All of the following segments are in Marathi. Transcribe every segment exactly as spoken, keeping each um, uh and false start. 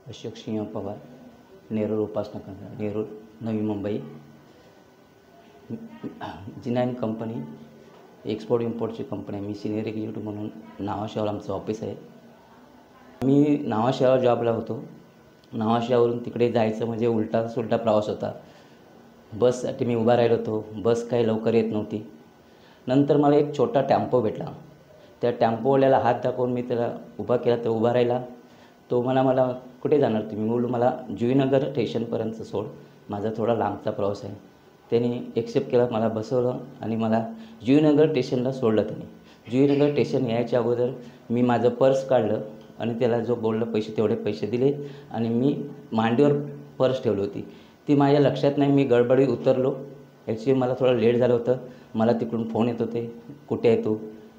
अशोक सिंह पवार, नेरूर उपासना केंद्र, नेरूर, नवी मुंबई. जिनाईन कंपनी एक्सपोर्ट इम्पोर्टची कंपनी आहे. मी सिनियर एक्झिक्युटिव्ह म्हणून नावाशावर आमचं ऑफिस आहे. मी नावाशावर जॉबला होतो. नावाशावरून तिकडे जायचं म्हणजे उलटा सुलटा प्रवास होता. बससाठी मी उभा राहिलो होतो. बस काही लवकर येत नव्हती. नंतर मला एक छोटा टेम्पो भेटला. त्या टेम्पोवाल्याला हात दाखवून मी त्याला उभा केला, तर उभा राहिला. तो म्हणा, मला कुठे जाणार तुम्ही? बोललो मला जुईनगर स्टेशनपर्यंत सोड, माझा थोडा लांबचा प्रवास आहे. त्यांनी एक्सेप्ट केला, मला बसवलं आणि मला जुईनगर स्टेशनला सोडलं. त्यांनी जुईनगर स्टेशन यायच्या अगोदर मी माझं पर्स काढलं आणि त्याला जो बोललं पैसे तेवढे पैसे दिले आणि मी मांडीवर पर्स ठेवली होती. ती माझ्या लक्षात नाही. मी गडबडीत उतरलो. ॲक्च्युली मला थोडं लेट झालं होतं. मला तिकडून फोन येत होते, कुठे आहे तू?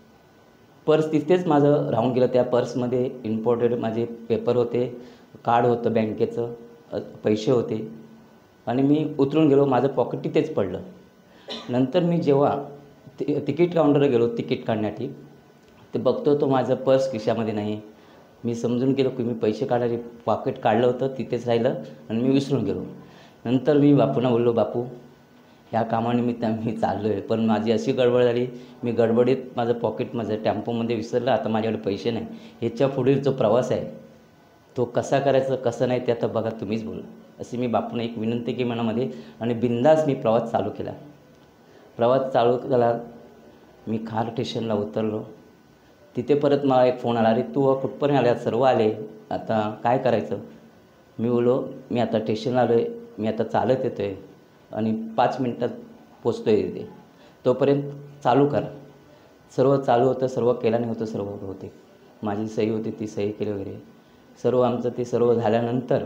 पर्स तिथेच माझं राहून गेलं. त्या पर्समध्ये इम्पॉर्टेड माझे पेपर होते, कार्ड होतं बँकेचं, पैसे होते आणि मी उतरून गेलो. माझं पॉकेट तिथेच पडलं. नंतर मी जेव्हा ति तिकीट काउंटरला गेलो तिकीट काढण्यासाठी, ते बघतो तो माझं पर्स खिशामध्ये नाही. मी समजून गेलो की मी पैसे काढायचे पॉकेट काढलं होतं, तिथेच राहिलं आणि मी विसरून गेलो. नंतर मी बापूंना बोललो, बापू ह्या कामानिमित्त मी चाललो आहे, पण माझी अशी गडबड झाली, मी गडबडीत माझं पॉकेट माझं टेम्पोमध्ये विसरलं. आता माझ्याकडे पैसे नाही. ह्याच्या पुढील जो प्रवास आहे तो कसा करायचा कसं नाही ते आता बघा, तुम्हीच बोला. अशी मी बापूंना एक विनंती केली मनामध्ये आणि बिंदास मी प्रवास चालू केला. प्रवास चालू केला. मी खार स्टेशनला उतरलो. तिथे परत मला एक फोन आला, अरे तू कुठपर्यंत आल्या? सर्व आले, आता काय करायचं? मी बोललो, मी आता स्टेशनला आलो आहे, मी आता चालत येतो आहे आणि पाच मिनटात पोचतो आहे तिथे, तोपर्यंत चालू करा. सर्व चालू होतं, सर्व केल्याने होतं, सर्व होते. माझी सही होती, ती सही केली वगैरे सर्व आमचं ते सर्व झाल्यानंतर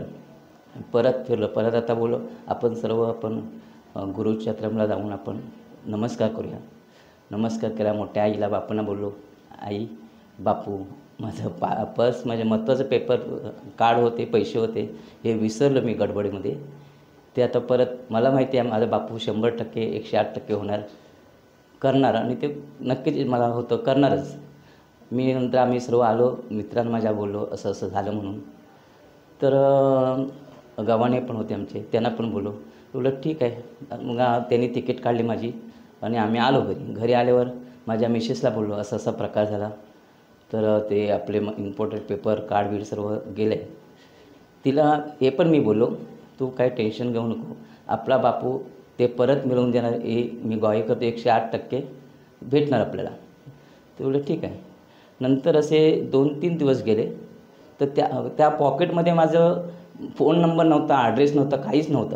परत फिरलं. परत आता बोललो, आपण सर्व आपण गुरुक्षेत्राला जाऊन आपण नमस्कार करूया. नमस्कार केला. मोठ्या आईला बापूंना बोललो, आई बापू माझं पा पर्स माझे महत्त्वाचं पेपर कार्ड होते, पैसे होते, हे विसरलं मी गडबडीमध्ये. ते आता परत मला माहिती आहे माझा बापू शंभर टक्के एकशे आठ टक्के होणार करणार आणि ते नक्कीच मला होतं करणारच. मी नंतर आम्ही सर्व आलो, मित्रांना माझ्या बोललो असं असं झालं म्हणून. तर गव्हाणे पण होते आमचे, त्यांना पण बोललो. बोललं ठीक आहे. मग त्यांनी तिकीट काढली माझी आणि आम्ही आलो घरी. घरी आल्यावर माझ्या मिसेसला बोललो, असा असा प्रकार झाला. तर ते आपले इम्पॉर्टंट पेपर कार्ड बीड सर्व गेले. तिला हे पण मी बोललो, तू काय टेन्शन घेऊ नको, आपला बापू ते परत मिळवून देणार, हे मी ग्वाही करतो, एकशे आठ टक्के भेटणार आपल्याला. ते बोलले ठीक आहे. नंतर असे दोन तीन दिवस गेले. तर त्या त्या पॉकेटमध्ये माझं फोन नंबर नव्हता, ॲड्रेस नव्हता, काहीच नव्हतं.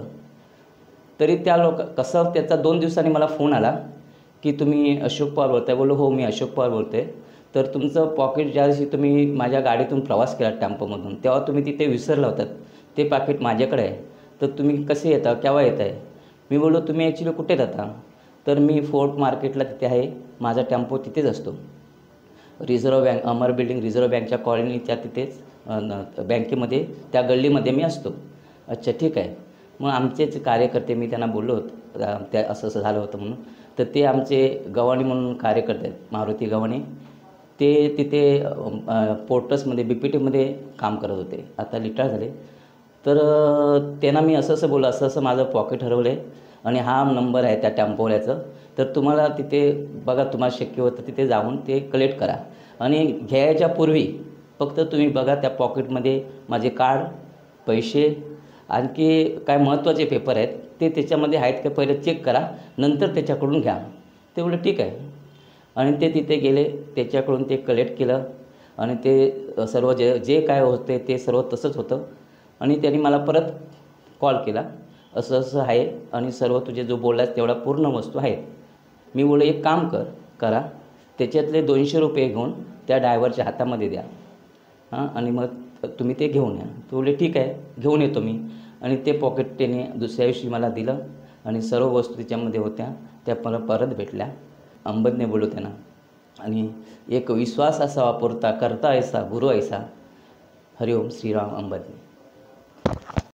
तरी त्या लोक कसं त्याचा दोन दिवसांनी मला फोन आला की तुम्ही अशोक पवार बोलताय? बोललो हो, मी अशोक पवार बोलते. तर तुमचं पॉकेट ज्या दिवशी तुम्ही माझ्या गाडीतून प्रवास केला टेम्पोमधून, तेव्हा तुम्ही तिथे विसरला होतात, ते पाकिट माझ्याकडे आहे. तर तुम्ही कसे येता, केव्हा येत आहे? मी बोललो, तुम्ही ॲक्च्युली कुठे राहता? तर मी फोर्ट मार्केटला तिथे आहे, माझा टेम्पो तिथेच असतो. Reserve bank, Amar building reserve बँकच्या कॉलनीच्या तिथेच बँकेमध्ये त्या गल्लीमध्ये मी असतो. अच्छा ठीक आहे. मग आमचेच कार्यकर्ते, मी त्यांना बोललो होतो त्या असं असं झालं होतं म्हणून. तर ते आमचे गव्हाणे म्हणून कार्यकर्ते आहेत, मारुती गव्हाणे, ते तिथे पोर्टसमध्ये बी पी टीमध्ये काम करत होते, आता रिटायर झाले. तर त्यांना मी असं असं बोललो, असं असं माझं पॉकेट हरवलं आहे आणि हा नंबर आहे त्या टेम्पोवाल्याचं, तर तुम्हाला तिथे बघा, तुम्हाला शक्य होतं तिथे जाऊन ते कलेक्ट करा आणि घ्यायच्या पूर्वी फक्त तुम्ही बघा त्या पॉकेटमध्ये माझे कार्ड, पैसे, आणखी काय महत्त्वाचे पेपर आहेत ते त्याच्यामध्ये आहेत का पहिले चेक करा, नंतर त्याच्याकडून घ्या. ते बोलले ठीक आहे. आणि ते तिथे गेले, त्याच्याकडून ते कलेक्ट केलं आणि ते सर्व जे जे काय होते ते सर्व तसंच होतं. आणि त्यांनी मला परत कॉल केला, असं असं आहे आणि सर्व तुझे जो बोललास तेवढा पूर्ण वस्तू आहेत. मी बोललो, एक काम कर करा त्याच्यातले दोनशे रुपये घेऊन त्या ड्रायव्हरच्या हातामध्ये द्या, हां, आणि मग तुम्ही ते घेऊन या. तो बोलले ठीक आहे, घेऊन येतो मी. आणि ते पॉकेट त्याने दुसऱ्या दिवशी मला दिलं आणि सर्व वस्तू त्याच्यामध्ये होत्या त्या मला परत भेटल्या. अंबदने बोललो त्यांना. आणि एक विश्वास असा वापरता, करता ऐसा गुरु ऐसा. हरिओम श्रीराम अंबदने.